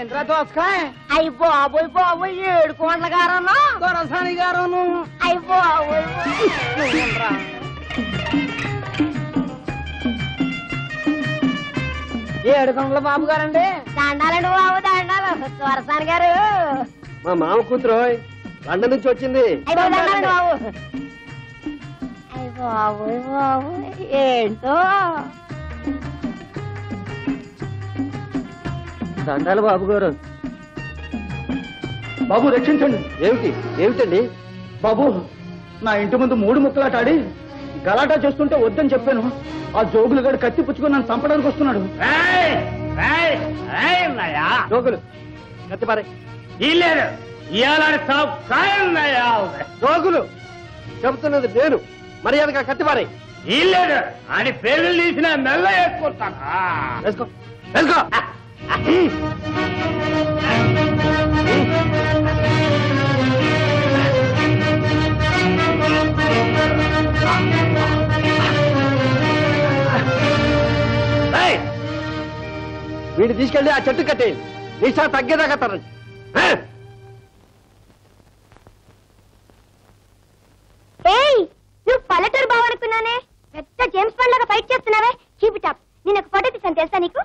ఏంట్రా దోసకాయ? అయ్యి బాబోయ్ బాబోయ్ 7 కోట్ల గారన్నా దొరసాని గారును. అయ్యి బాబోయ్ 7 కోట్ల బాబు గారండి. దండాలండి బాబు దండాలు. దొరసాని గారు మా మామ కూతురు లండన్ నుంచి వచ్చింది. దండాలండి బాబు. అయ్యి బాబోయ్ బాబోయ్ ఏంటో. దండాలు బాబు గారు. బాబు రక్షించండి. ఏమిటండి బాబు, నా ఇంటి ముందు 3 ముక్కలాటాడి గలాటా చేస్తుంటే వద్దని చెప్పాను. ఆ జోగులు గడు కత్తి పుచ్చుకొని నన్ను చంపడానికి వస్తున్నాడు. జోగులు కత్తి పారే. జోగులు చెబుతున్నది నేను. మర్యాదగా కత్తి పారే. ఇల్లేడు అని పేర్లు తీసిన మెల్ల వేసుకుంటాను. వేసుకో వేసుకో. వీడిని తీసుకెళ్ళి ఆ చెట్టు కట్టేయండి. నిశా తగ్గేదాకా తరండి. నువ్వు పల్లెటూరు బావ అనుకున్నానే. పెద్ద జేమ్స్ బాండ్ లాగా ఫైట్ చేస్తున్నావే. Keep it up. నేను ఒక ఫోటో తీసాను తెలుసా నీకు?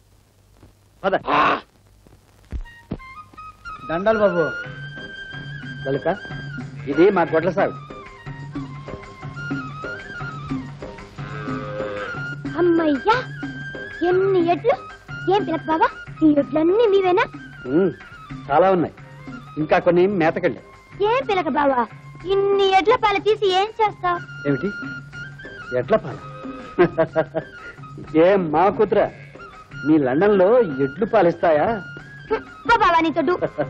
దండాలు బాబు. లలిత, ఇది మా గొడ్ల సాగు. అమ్మయ్యా, ఎన్ని ఎడ్లు! ఏం పిలక బావా, ఈ ఎడ్లన్నీ మీవేనా? చాలా ఉన్నాయి, ఇంకా కొన్ని మేతకండి. ఏం పిలక బావా, ఇన్ని ఎడ్ల పాలు తీసి ఏం చేస్తావు? ఏమిటి ఎడ్ల పాల? ఏం మా కూతురా, నీ లండన్ లో ఎడ్లు పాలిస్తాయా? బావా నీతో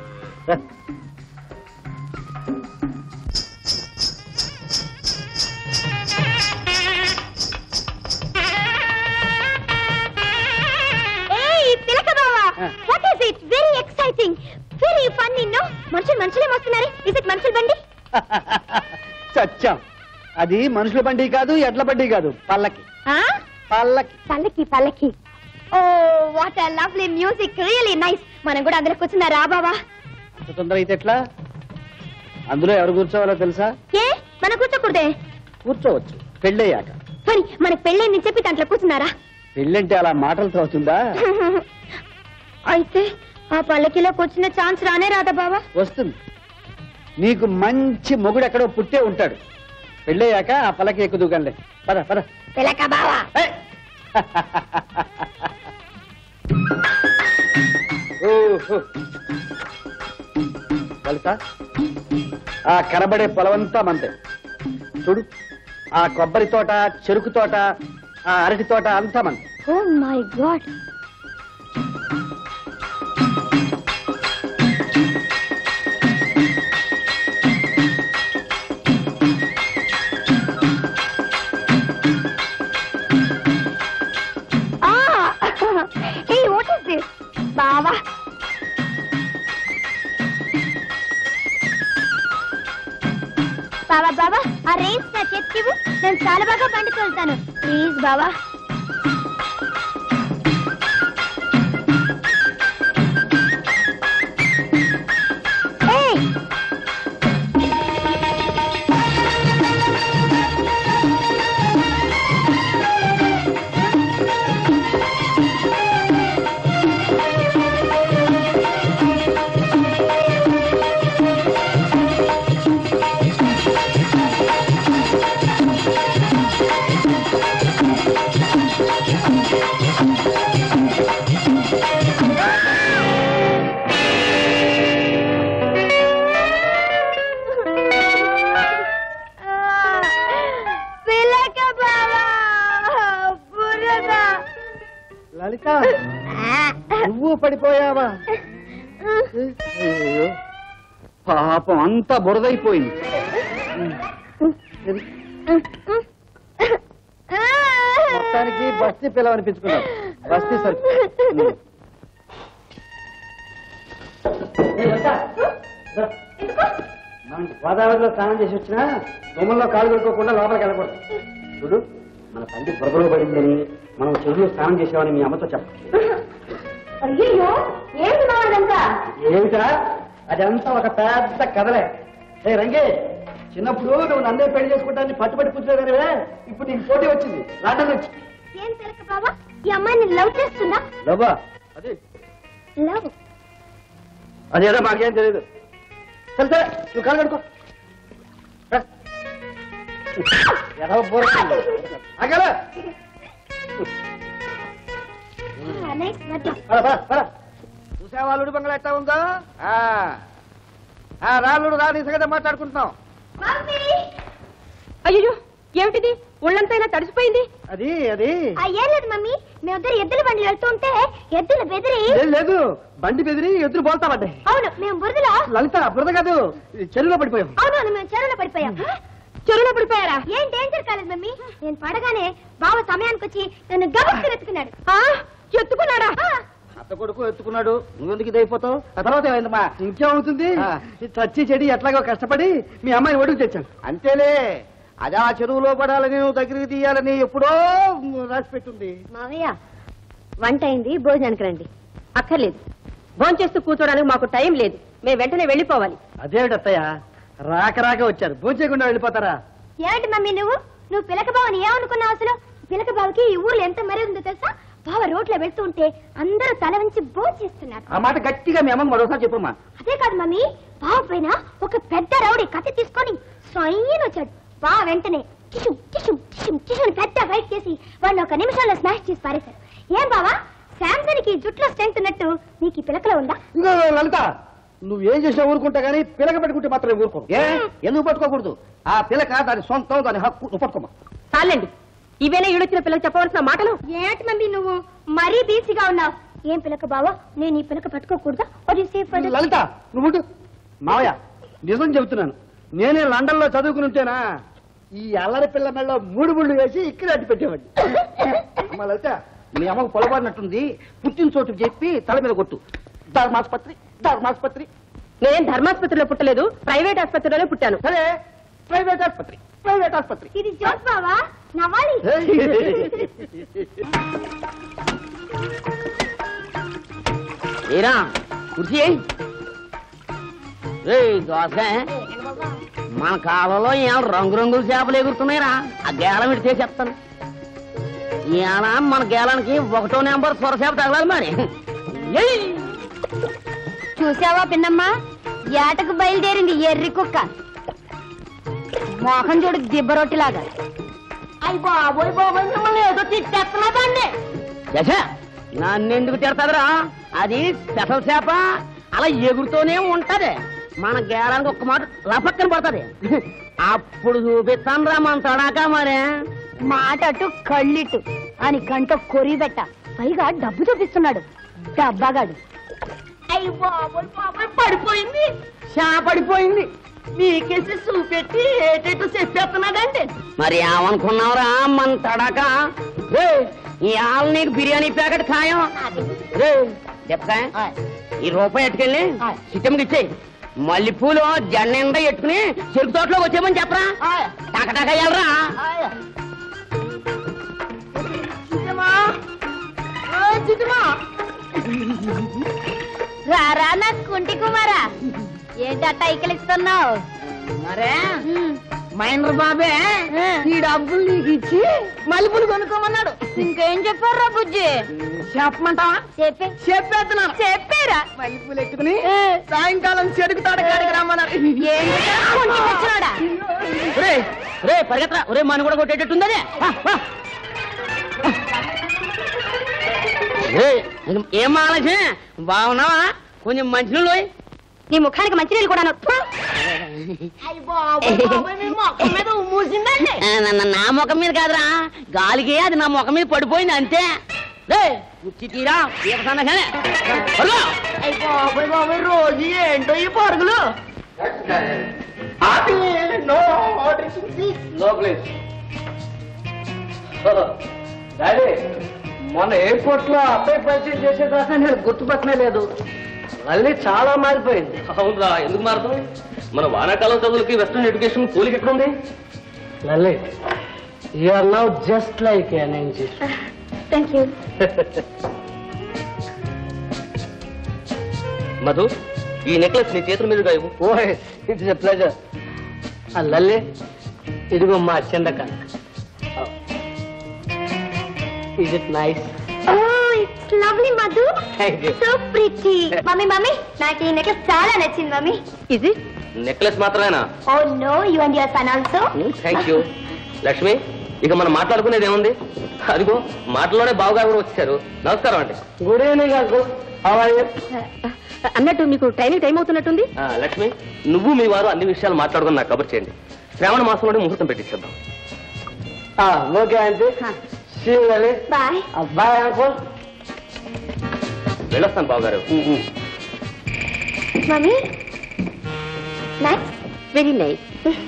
very exciting, very funny. No, మనుషులే వస్తున్నారు. ఇస్ ఇట్ మనుషుల బండి? చచ్చాం. అది మనుషుల బండి కాదు, ఎడ్ల బండి కాదు, పల్లకి. పల్లకి పల్లకి పల్లకి. Oh what a lovely music, really nice. మనం కూడా అందులో కూర్చున్నా రా బావా. అంత తొందర అయితే ఎట్లా? అందులో ఎవరు కూర్చోవాలో తెలుసా? ఏ మనం కూర్చోకూడదే? కూర్చోవచ్చు, పెళ్ళయ్యాక. మరి మనకు పెళ్ళైందని చెప్పి దాంట్లో కూర్చున్నారా? పెళ్ళంటే అలా మాటలతో అవుతుందా? అయితే ఆ పల్లకిలో కూర్చునే ఛాన్స్ రానే రాదా బావా? వస్తుంది. నీకు మంచి మొగుడు ఎక్కడో పుట్టే ఉంటాడు. పెళ్ళయ్యాక ఆ పల్లకి ఎక్కుదుగానే. పద పద. పిలక బావా. లలిత, ఆ కనబడే పొలవంతా మందే. చూడు, ఆ కొబ్బరి తోట, చెరుకు తోట, ఆ అరటి తోట అంతా మంది. Oh my god. Hey, what is this? బావా, బావా బావా, ఆ రేస్ నా చేతికివ్వు. నేను చాలా బాగా బండి తోలుతాను. ప్లీజ్ బావా. లలిత, నువ్వు పడిపోయావా? పాపం అంతా బురదైపోయింది. మొత్తానికి బస్తీ పిల్లవనిపించుకున్నావు. బస్తీ సరుకు మనం గోదావరిలో స్నానం చేసి వచ్చినా దొమ్మల్లో కాలు కడుక్కోకుండా లోపలికి వెళ్ళకూడదు. చూడు, మన తండ్రి బురదలో పడిందని మనం చెరువులో స్నానం చేసామని మీ అమ్మతో చెప్ప. అయ్యో ఏంటి మాదంతా? ఏమిటా అదంతా ఒక పెద్ద కథలే. ఏ రంగే, చిన్నప్పుడు నువ్వు నన్నే పెళ్లి చేసుకుంటాన్ని పట్టుబడి కూర్చోగానే ఇప్పుడు నీకు పోటీ వచ్చింది లండన్ నుంచి. ఏం తెలక బాబా, ఈ అమ్మాయిని లవ్ చేస్తుందా? లవ్వా? అది లవ్ అదేదో మాకేం తెలియదు. సరే సరే, నువ్వు కాలు కడుకో. చూసావాళ్ళుడు బంగళ ఎట్టా ఉందో? రాళ్ళుడు రా, నీ సంగతి మాట్లాడుకుంటున్నాం. అయ్యో ఏమిటిది, ఒళ్ళంతైనా తడిసిపోయింది. అది అది ఏం లేదు మమ్మీ, మేమిద్దరు ఎద్దుల బండి వెళ్తుంటే ఎద్దుల బెదిరి. లేదు, బండి బెదిరి ఎద్దులు బోల్తా పడ్డాయి. అవును, మేము బురదలో. లలిత, బురద కాదు, చెరువులో పడిపోయాం. అవును, మేము చెరువులో పడిపోయాం. చెరువులో పడిపోయారా? ఏం డేంజర్ కాలేదు మమ్మీ. నేను పడగానే బావ సమయానికి వచ్చి నన్ను గబుక్కుని ఎత్తుకున్నాడు. ఎత్తుకున్నాడా? అత్త కొడుకు ఎత్తుకున్నాడు, నువ్వెందుకు ఇదైపోతావు? ఆ తర్వాత ఏమైందమ్మా? ఇంకేమవుతుంది, చచ్చి చెడి ఎట్లాగో కష్టపడి మీ అమ్మాయిని ఒడుగు తెచ్చాను. అంతేలే, అదే ఆ చెరువులో పడాలని నువ్వు దగ్గరికి తీయాలని ఎప్పుడో రాసి పెట్టుంది. మావయ్య, వంట అయింది, భోజనానికి రండి. అక్కర్లేదు, భోజనం చేస్తూ కూర్చోడానికి మాకు టైం లేదు. మేము వెంటనే వెళ్ళిపోవాలి. అదేమిటత్తయ్య, రాక రాక వచ్చారు, భోజనం చేయకుండా వెళ్ళిపోతారా? ఏమిటి మమ్మీ నువ్వు పిలక బావని ఏమనుకున్నావు అసలు? పిలక బావకి ఈ ఊర్లో ఎంత మర్యాద ఉందో తెలుసా? బావ రోడ్లో వెళ్తూ ఉంటే అందరూ తల వంచి భోజనం చేస్తున్నారు. ఆ మాట గట్టిగా మీ అమ్మకి మరోసారి చెప్పమ్మా. అదే కాదు మమ్మీ, బావ పైన ఒక పెద్ద రౌడీ కత్తి తీసుకొని స్వయం వచ్చాడు. బావ వెంటనే టిషు టిషు టిషు టిషు పెద్ద ఫైట్ చేసి వాడిని ఒక నిమిషంలో స్మాష్ చేసి పారేశారు. ఏం బావా, శాంసన్ కి జుట్లో స్ట్రెంగ్త్ ఉన్నట్టు నీకు ఈ పిలకలో ఉందా? ఇంకో లలిత, నువ్వేం చేసినా ఊరుకుంటా గానీ పిలక పెట్టుకుంటే మాత్రం ఊరుకో. ఎందుకు పట్టుకోకూడదు? ఆ పిలక దాని సొంతం, దాని హక్కు, నువ్వు పట్టుకోమా. చాలండి, ఇవేనా ఈడొచ్చిన పిల్లలు చెప్పవలసిన మాటలు? ఏంటి మమ్మీ నువ్వు మరీ బీసీగా ఉన్నావు. ఏం పిలక బావా, నేను ఈ పిలక పట్టుకోకూడదా? లలిత, నువ్వు మావయ్య, నిజం చెబుతున్నాను, నేనే లండన్ లో చదువుకుని ఉంటేనా ఈ అల్లరి పిల్ల మెళ్ళ 3 ముళ్ళు వేసి ఇక్కడ అడ్డు పెట్టేవాడిని. అమ్మ లలిత, మీ అమ్మకు పొలబారినట్టుంది, పుట్టిన చోటు చెప్పి తల మీద కొట్టు. ధర్మాసుపత్రి, ధర్మాసుపత్రి. నేను ధర్మాసుపత్రిలో పుట్టలేదు, ప్రైవేట్ ఆసుపత్రిలోనే పుట్టాను. సరే, ప్రైవేట్ ఆసుపత్రి, ప్రైవేట్ ఆసుపత్రి. ఇది జోక్ బావా, నవ్వాలి. ఏరా కుర్చీ దోస, మన కాలంలో ఏం రంగురంగుల చేపలు ఎగురుతున్నాయిరా. ఆ గేలం ఇడితే చెప్తాను. ఈయన మన గేలానికి 1వ నెంబర్ సొరచేప తగలాలి మరి. చూసావా పిన్నమ్మ, ఏటకు బయలుదేరింది ఎర్రి కుక్క. మోహన్ చూడు దిబ్బ రొట్టిలాగా. అయ్యి బాబోయ్ బాబోయ్, మిమ్మల్ని ఏదో తిట్టేస్తున్నదండి. నన్నెందుకు తిడతాదిరా? అది స్పెషల్ చేప, అలా ఎగురుతూనే ఉంటది. మన గేలానికి ఒక్క మాట లపక్కన పడుతుంది. అప్పుడు చూపిస్తాను రా మన తడాక. మరే మాట అటు కళ్ళిట్టు అని కంట కొరి పెట్ట, పైగా డబ్బు చూపిస్తున్నాడు డబ్బాగాడు. అయ్యి బాబోయ్ బాబోయ్, పడిపోయింది, పడిపోయింది. మీకేసి చూపెట్టి ఏటేటో చెప్పేస్తున్నాడండి. మరి ఏమనుకున్నావురా మన తడాక? ఇవాళ నీకు బిర్యానీ ప్యాకెట్ ఖాయం. చెప్తా, ఈ రూపాయి ఎట్టుకెళ్ళి సిట్టంకి ఇచ్చేయి. మల్లెపూలు జెండా ఎట్టుకుని చెరుకు తోటలోకి వచ్చేమని చెప్పరా. టకటక వెళ్ళరా. రారా నా కుంటి కుమారా, ఏంటట్ట ఇక్కలిస్తున్నావు? మరే మహేంద్ర బాబే ఈ డబ్బులు నీకు ఇచ్చి మల్లెపూలు కొనుక్కోమన్నాడు. ఇంకేం చెప్పారా బుజ్జి? చెప్పమంటావా? చెప్పేస్తున్నాను. చెప్పారా? మల్లెపూలు ఎట్టుకుని సాయంకాలం చెరుకు తోట కాడికి రమ్మన్నారు. రే పరిగెత్తరా, ఒరే మన కూడా కొట్టేటట్టుందనే. ఏం మాలక్ష్మి, బాగున్నావా? కొంచెం మంచినీళ్ళు పోయి. నీ ముఖానికి మంచినీళ్ళు కూడా నా ముఖం మీద కాదురా, గాలికి అది నా ముఖం మీద పడిపోయింది అంతే. తీరా రోజు ఏంటో ఈ పరుగులు. మొన్న ఎయిర్పోర్ట్ లో అబ్బాయి పరిచయం చేసేదాకా నేను గుర్తుపట్టనే లేదు. మళ్ళీ చాలా మారిపోయింది. అవునరా, ఎందుకు మారుతాం? మన వానాకాలం చదువులకి వెస్టర్న్ ఎడ్యుకేషన్ పోలిక ఎక్కడుంది? Lalit, you are now just like an angel. Thank you. Madhu, ఈ నెక్లెస్ నీ చేతుల మీదుగా ఇవ్వు. ఓయ్ ఇట్స్ ఎ ప్లెజర్. లల్లి, ఇదిగో మా చందక. Is it nice? Oh, it's lovely, Madhu. Thank you. So pretty. Mummy, నాకు ఈ నెక్లెస్ చాలా నచ్చింది, మమ్మీ. Is it? నెక్లెస్ మాత్రమేనా? Oh no, you and your son also. Thank you. Lakshmi, ఇక మనం మాట్లాడుకునేది ఏముంది? అదిగో మాటలోనే బావగారు కూడా వచ్చారు. నమస్కారం అండి. Good evening uncle. అన్నట్టు మీకు ట్రైనింగ్ టైం అవుతున్నట్టుంది. లక్ష్మి, నువ్వు మీ వారు అన్ని విషయాలు మాట్లాడుకుని నాకు కబర్ చేయండి. శ్రావణ మాసంలోనే ముహూర్తం పెట్టించేద్దాం. Okay aunty. See you Lalli. Bye. Bye uncle. వెళ్ళొస్తాను బావగారు. Mummy, nice. Very nice.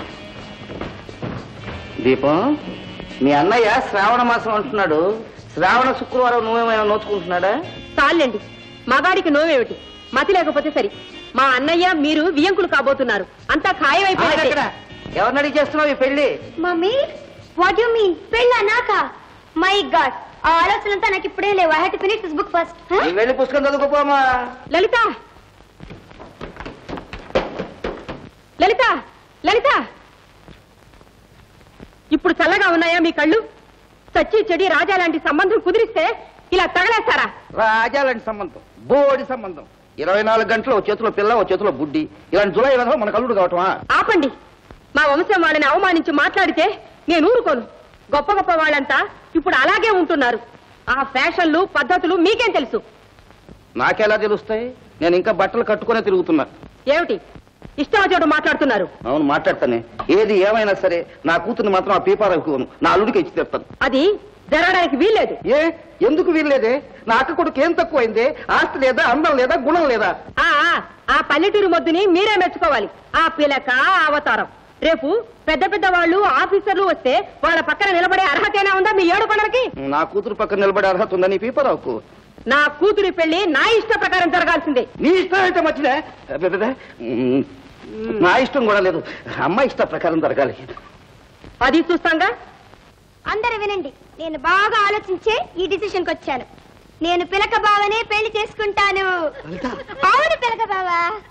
Deepam, మీ అన్నయ్య శ్రావణ మాసం అంటున్నాడు. శ్రావణ శుక్రవారం నువ్వేమైనా నోచుకుంటున్నాడా? చాలండి, మగాడికి నోవేమిటి? మతి లేకపోతే సరి. మా అన్నయ్య మీరు వియంకులు కాబోతున్నారు. అంతా ఖాయమైపోయింది. ఎవరిని అడిగి చేస్తున్నావు ఈ పెళ్లి? Mummy, what you mean? పెళ్ళా నాకా? మై గాడ్, ఆ ఆలోచనంతా నాకు ఇప్పుడే లేవు. I have to finish this book first. నువ్వు వెళ్ళి పుస్తకం చదువుకోపోమా. లలిత, లలిత, లలిత, ఇప్పుడు చల్లగా ఉన్నాయా మీ కళ్ళు? చచ్చి చెడి రాజా లాంటి సంబంధం కుదిరిస్తే ఇలా తగలేస్తారా? రాజా లాంటి సంబంధం, బోడి సంబంధం. 24 గంటలు ఓ చేతిలో పిల్ల, ఓ చేతిలో బుడ్డి. ఇలాంటి జులై విధం మన కల్లుడు కావటమా? ఆపండి. మా వంశం వాళ్ళని అవమానించి మాట్లాడితే నేను ఊరుకోను. గొప్ప గొప్ప వాళ్ళంతా ఇప్పుడు అలాగే ఉంటున్నారు. ఆ ఫ్యాషన్లు పద్ధతులు మీకేం తెలుసు? నాకెలా తెలుస్తాయి? నేను ఇంకా బట్టలు కట్టుకునే తిరుగుతున్నా. ఏమిటి ఇష్టం మాట్లాడుతున్నారు? అవును, మాట్లాడతానే. ఏది ఏమైనా సరే నా కూతుర్ని మాత్రం ఆ పీపారకును నా అల్లుడికి ఇచ్చి తెస్తాను. అది జరగడానికి వీల్లేదు. ఎందుకు వీల్లేదే? నా అక్క కొడుకు ఏం తక్కువైందే? ఆస్తి లేదా, అందం లేదా, గుణం లేదా? ఆ పల్లెటూరు మొద్దుని మీరే మెచ్చుకోవాలి. ఆ పిలక అవతారం. రేపు పెద్ద పెద్ద వాళ్ళు ఆఫీసర్లు వస్తే వాళ్ళ పక్కన నిలబడే అర్హతేనా ఉందా మీ ఏడు కొండలకి? నా కూతురు పక్కన నిలబడే అర్హత ఉందా నీ పీపారావుకు? నా కూతురి పెళ్లి నా ఇష్ట ప్రకారం జరగాల్సిందే. నీ ఇష్టం అయితే మంచిదే. నా ఇష్టం కూడా లేదు, అమ్మాయి ఇష్ట ప్రకారం జరగాలి. అది చూస్తాంగా. అందరూ వినండి, నేను బాగా ఆలోచించే ఈ డిసిషన్ కి వచ్చాను. నేను పిలక బావనే పెళ్లి చేసుకుంటాను. అవును పిలక బావా.